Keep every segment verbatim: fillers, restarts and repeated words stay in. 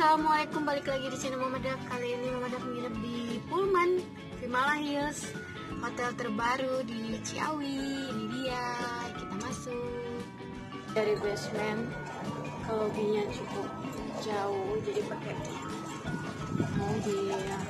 Assalamualaikum, balik lagi di channel Mamadak. Kali ini Mamadak menginap di Pullman Vimala Hills, hotel terbaru di Ciawi. Ini dia, kita masuk dari basement ke lobbynya cukup jauh, jadi pakai mobil.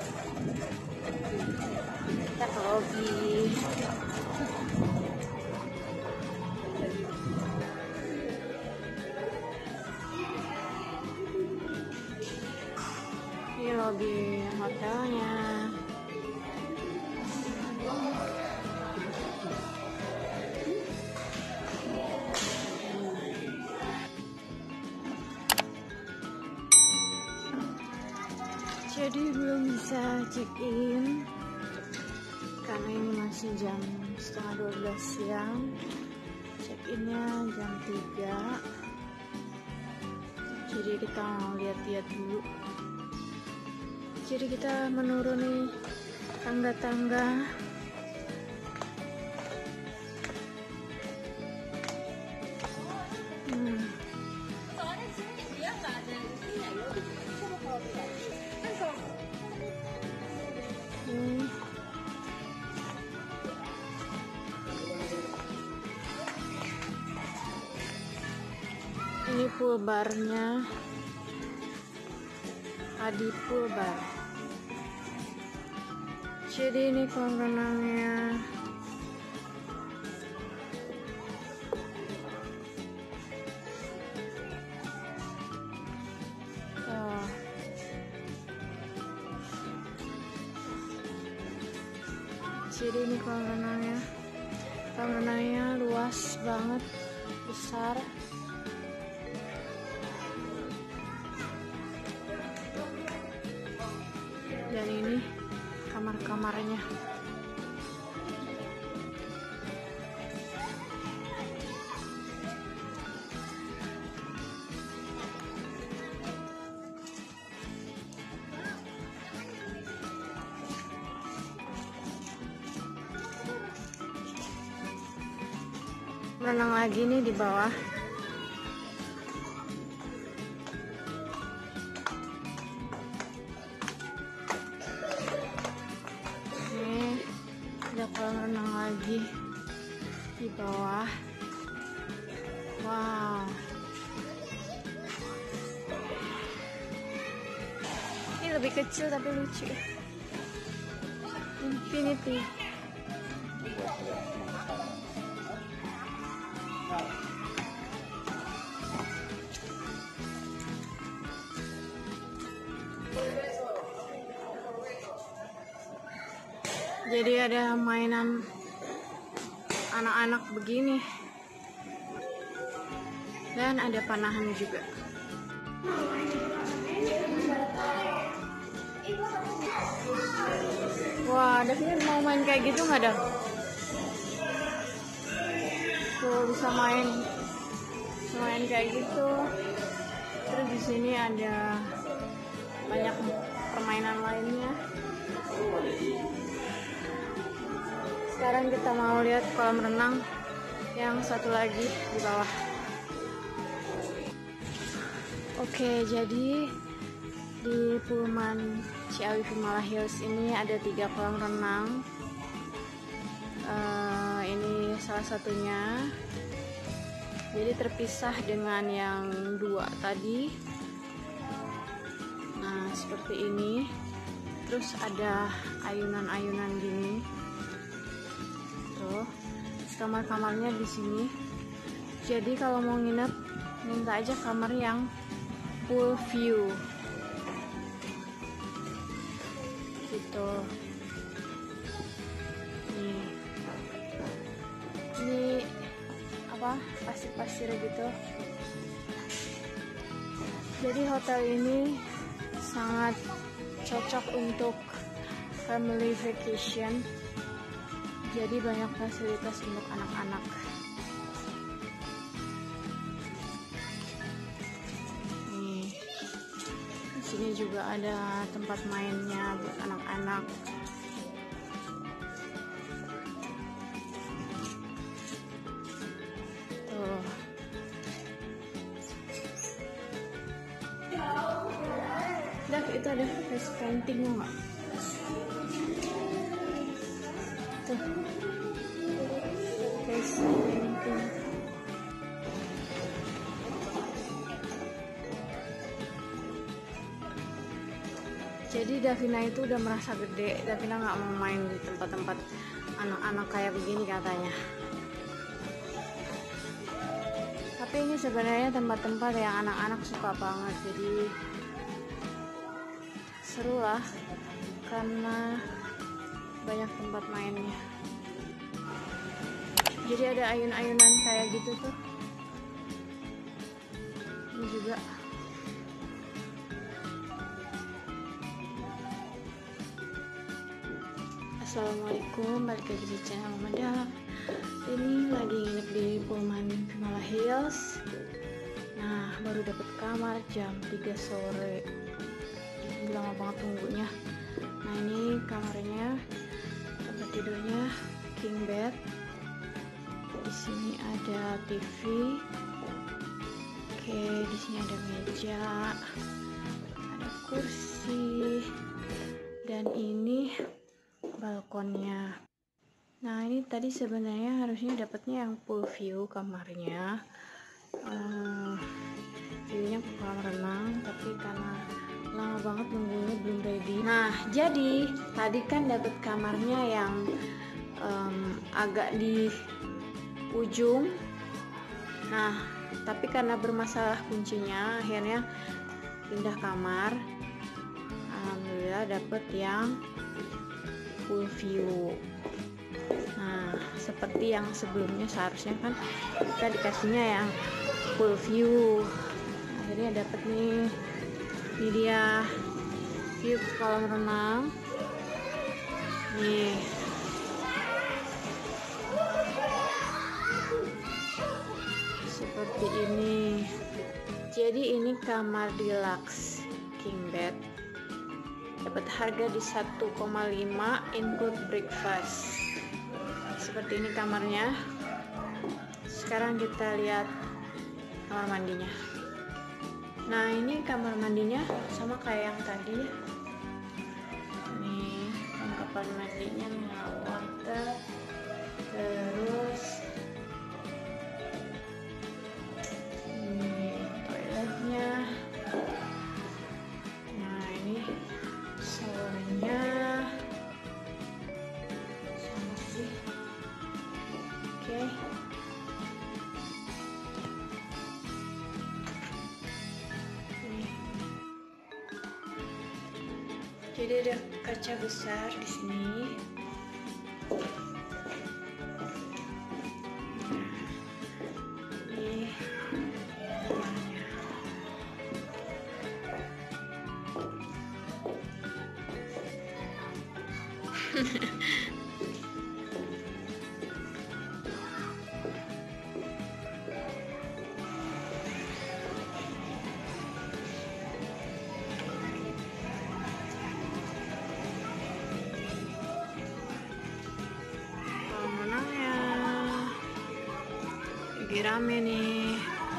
Kita ke lobby. Ini lobby hotelnya. Jadi belum bisa check in karena ini masih jam setengah dua belas siang. Check innya jam tiga. Jadi kita mau lihat-lihat dulu. Jadi kita menuruni tangga-tangga. Hmm. Hmm. Ini pool barnya, Adi Pool Bar. Jadi ini kolam renangnya. Oh. Jadi ini kolam renangnya. Kolam renangnya luas banget, besar. Dan ini kamar-kamarnya. Renang lagi nih di bawah. Ada kolam renang lagi di bawah. Wow, ini lebih kecil tapi lucu. Infinity. Jadi ada mainan anak-anak begini. Dan ada panahan juga. Wah, Davin mau main kayak gitu nggak, Dav? Tuh bisa main, bisa main kayak gitu. Terus di sini ada banyak permainan lainnya. Sekarang kita mau lihat kolam renang yang satu lagi di bawah. Oke, jadi di Pullman Ciawi Vimala Hills ini ada tiga kolam renang. Uh, ini salah satunya. Jadi terpisah dengan yang dua tadi. Nah, seperti ini. Terus ada ayunan-ayunan gini. Tuh, kamar-kamarnya di sini. Jadi kalau mau nginep, minta aja kamar yang pool view. Gitu. Nih. Ini apa? Pasir-pasir gitu. Jadi hotel ini sangat cocok untuk family vacation. Jadi banyak fasilitas untuk anak-anak. Nih, di sini juga ada tempat mainnya buat anak-anak. Tuh. itu ada face painting nggak? Tuh, face painting. Jadi Davina itu udah merasa gede. Davina nggak mau main di tempat-tempat anak-anak kayak begini katanya. Tapi ini sebenarnya tempat-tempat yang anak-anak suka banget. Jadi seru lah karena banyak tempat mainnya. Jadi ada ayun-ayunan kayak gitu tuh. Ini juga. Assalamualaikum, balik lagi di channel Mada. Ini lagi nginep di Pullman Himala Hills. Nah, baru dapet kamar jam tiga sore. Jadi lama banget tunggunya. Nah, ini kamarnya, tempat tidurnya king bed. Di sini ada T V. Oke, di sini ada meja, ada kursi, dan ini balkonnya. Nah, ini tadi sebenarnya harusnya dapatnya yang full view kamarnya, uh, viewnya ke kolam renang, tapi karena lama banget nunggunya belum ready. Nah, jadi tadi kan dapat kamarnya yang um, agak di ujung. Nah, tapi karena bermasalah kuncinya, akhirnya pindah kamar. Alhamdulillah dapet yang full view. Nah, seperti yang sebelumnya seharusnya kan kita dikasihnya yang full view. Akhirnya dapet nih. Ini dia view kolam renang. Nih. Seperti ini. Jadi ini kamar deluxe king bed. Dapat harga di satu koma lima include breakfast. Seperti ini kamarnya. Sekarang kita lihat kamar mandinya. Nah, ini kamar mandinya sama kayak yang tadi ya. Nih, lengkapan mandinya, mineral water, terus ini toiletnya. Nah, ini showernya sama sih. Oke. Jadi ada kaca besar di sini. Ini kamarnya. Lagi rame nih.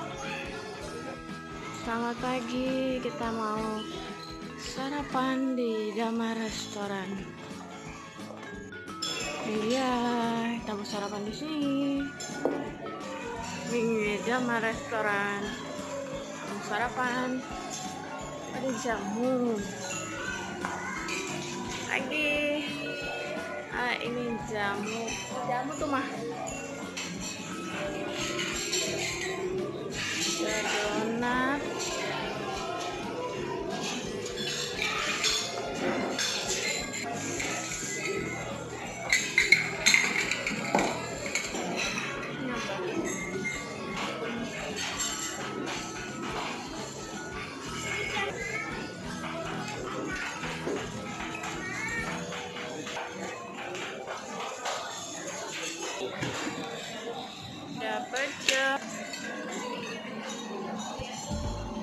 Selamat pagi, kita mau sarapan di Dama Restoran. Ini dia, kita mau sarapan di sini. Ini Dama Restoran. Mau sarapan. Ada jamu. Lagi. Ah, ini jamu. Jamu tuh mah. Donat, dapat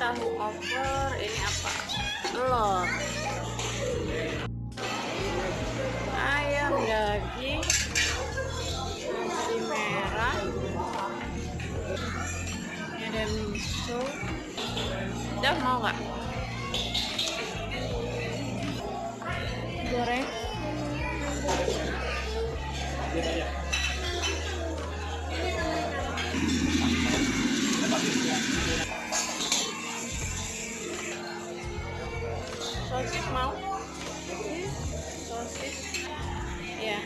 tahu over, ini apa? Telur, ayam, daging, nasi merah, ini ada miso. Udah mau nggak? Goreng. Sosis mau? Sosis. Ya.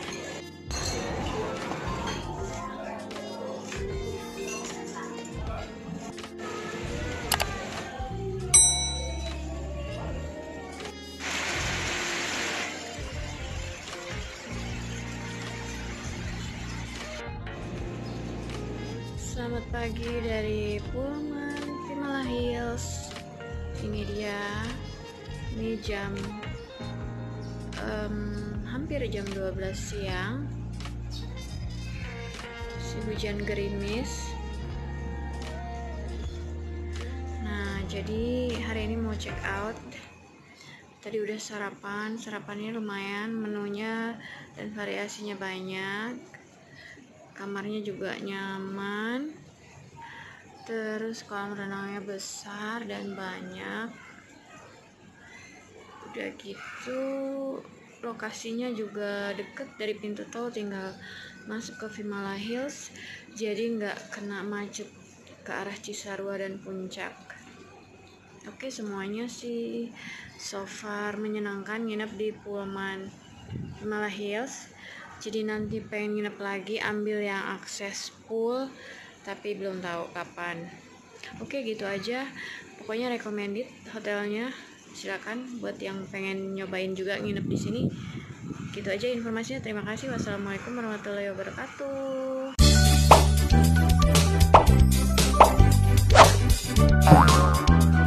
Selamat pagi dari Pullman Vimala Hills. Ini dia. Ini jam um, hampir jam dua belas siang. Si hujan gerimis. Nah, jadi hari ini mau check out. Tadi udah sarapan, sarapannya lumayan, menunya dan variasinya banyak. Kamarnya juga nyaman. Terus kolam renangnya besar dan banyak. Udah gitu lokasinya juga deket dari pintu tol, tinggal masuk ke Vimala Hills, jadi nggak kena macet ke arah Cisarua dan Puncak. Oke, semuanya sih so far menyenangkan nginep di Pullman Vimala Hills. Jadi nanti pengen nginep lagi, ambil yang akses pool, tapi belum tahu kapan. Oke, gitu aja, pokoknya recommended hotelnya. Silakan buat yang pengen nyobain juga nginep di sini. Gitu aja informasinya. Terima kasih. Wassalamualaikum warahmatullahi wabarakatuh.